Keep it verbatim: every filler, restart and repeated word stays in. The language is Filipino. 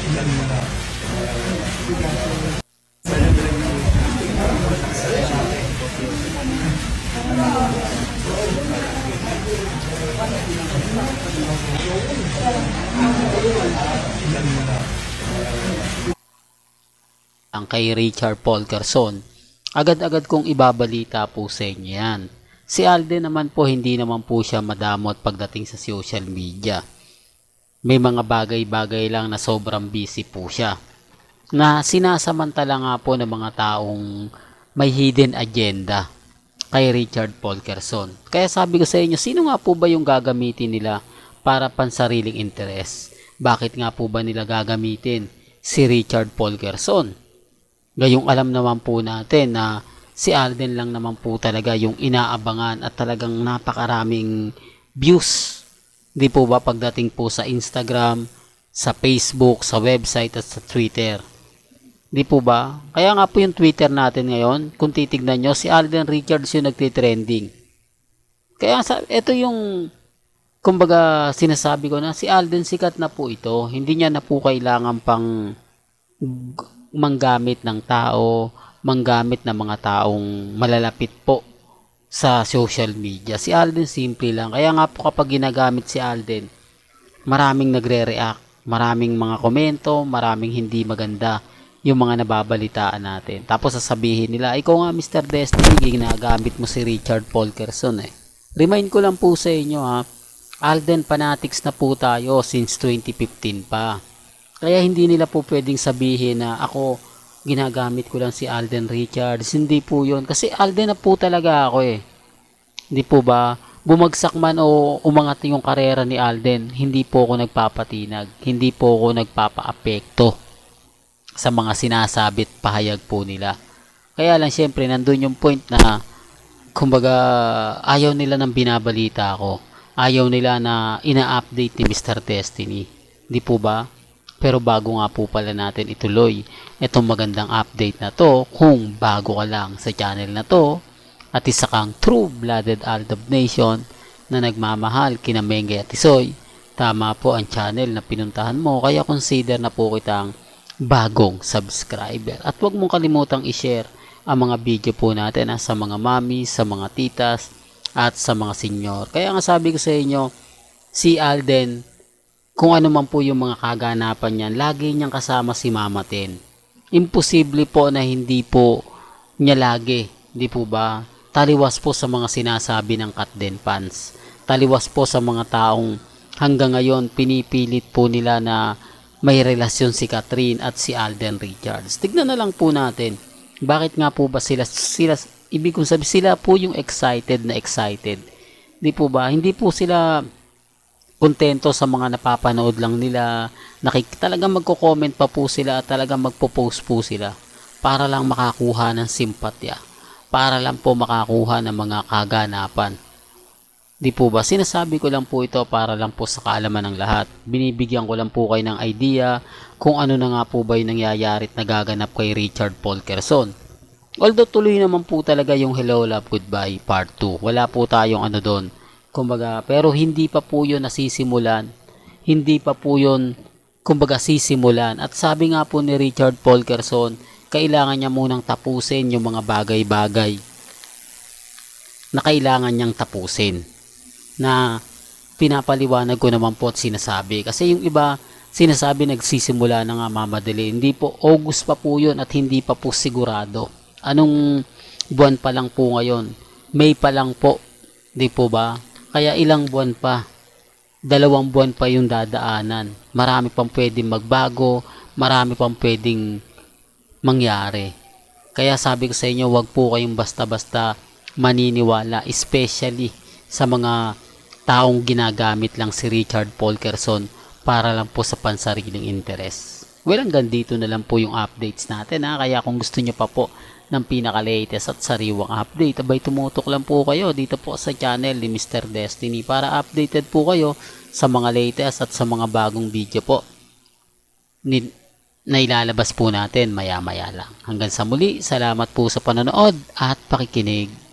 Ang kay Richard Paul Quezon, agad-agad kong ibabalita po sa inyo yan. Si Alden naman po, hindi naman po siya madamot pagdating sa social media. May mga bagay-bagay lang na sobrang busy po siya, na sinasamantala nga po ng mga taong may hidden agenda kay Richard Paul Quezon. Kaya sabi ko sa inyo, sino nga po ba yung gagamitin nila para pansariling interes? Bakit nga po ba nila gagamitin si Richard Paul Quezon? Gayong alam naman po natin na si Alden lang naman po talaga yung inaabangan at talagang napakaraming views. Di po ba pagdating po sa Instagram, sa Facebook, sa website at sa Twitter? Di po ba? Kaya nga po yung Twitter natin ngayon, kung titignan nyo, si Alden Richards yung nagtitrending. Kaya ito yung, kumbaga sinasabi ko na, si Alden sikat na po ito. Hindi niya na po kailangan pang manggamit ng tao, manggamit ng mga taong malalapit po sa social media. Si Alden simple lang. Kaya nga po kapag ginagamit si Alden, maraming nagre-react, maraming mga komento, maraming hindi maganda yung mga nababalitaan natin. Tapos sasabihin nila, ikaw nga Mister Destiny, ginagamit mo si Richard Paul Quezon eh. Remind ko lang po sa inyo ha, Alden fanatics na po tayo since twenty fifteen pa. Kaya hindi nila po pwedeng sabihin na ako ginagamit ko lang si Alden Richards. Hindi po yun. Kasi Alden na po talaga ako eh. Hindi po ba? Bumagsak man o umangat yung karera ni Alden, hindi po ako nagpapatinag. Hindi po ako nagpapaapekto sa mga sinasabit pahayag po nila. Kaya lang syempre nandun yung point na kumbaga ayaw nila ng binabalita ko. Ayaw nila na ina-update ni Mister Destiny. Hindi po ba? Pero bago nga po pala natin ituloy itong magandang update na to, kung bago ka lang sa channel na to at isa kang true-blooded Aldab Nation na nagmamahal kina Mengge at Tisoy, tama po ang channel na pinuntahan mo, kaya consider na po kitang bagong subscriber. At huwag mong kalimutang i-share ang mga video po natin ha, sa mga mami, sa mga titas at sa mga senior. Kaya nga sabi ko sa inyo, si Alden, kung ano man po yung mga kaganapan niyan, lagi niyang kasama si Mama Ten. Imposible po na hindi po niya lagi, di po ba? Taliwas po sa mga sinasabi ng Katden fans. Taliwas po sa mga taong hanggang ngayon pinipilit po nila na may relasyon si Catherine at si Alden Richards. Tignan na lang po natin, bakit nga po ba sila, sila ibig kong sabihin, sila po yung excited na excited. Di po ba? Hindi po sila kontento sa mga napapanood lang nila. Nakik talagang magko-comment pa po sila at talagang magpo-post po sila para lang makakuha ng simpatya, para lang po makakuha ng mga kaganapan. Di po ba? Sinasabi ko lang po ito para lang po sa kaalaman ng lahat. Binibigyan ko lang po kayo ng idea kung ano na nga po ba yung nangyayari at nagaganap kay Richard Paul Quezon. Although tuloy naman po talaga yung Hello Love Goodbye Part two. Wala po tayong ano doon. Kumbaga, pero hindi pa po yun nasisimulan. Hindi pa po yun, kumbaga, sisimulan. At sabi nga po ni Richard Paul Quezon, kailangan niya munang tapusin yung mga bagay-bagay na kailangan niyang tapusin. Na pinapaliwanag ko naman po at sinasabi. Kasi yung iba, sinasabi nagsisimula na nga mamadali. Hindi po, August pa po yun at hindi pa po sigurado. Anong buwan pa lang po ngayon? May pa lang po. Di po ba? Kaya ilang buwan pa, dalawang buwan pa yung dadaanan. Marami pang pwedeng magbago, marami pang pwedeng mangyari. Kaya sabi ko sa inyo, wag po kayong basta-basta maniniwala, especially sa mga taong ginagamit lang si Richard Paul Quezon para lang po sa pansariling interes. Well, hanggang dito na lang po yung updates natin ha. Kaya kung gusto nyo pa po ng pinaka-latest at sariwang update, abay tumutok lang po kayo dito po sa channel ni Mister Destiny para updated po kayo sa mga latest at sa mga bagong video po na ilalabas po natin maya maya lang. Hanggang sa muli, salamat po sa panonood at pakikinig.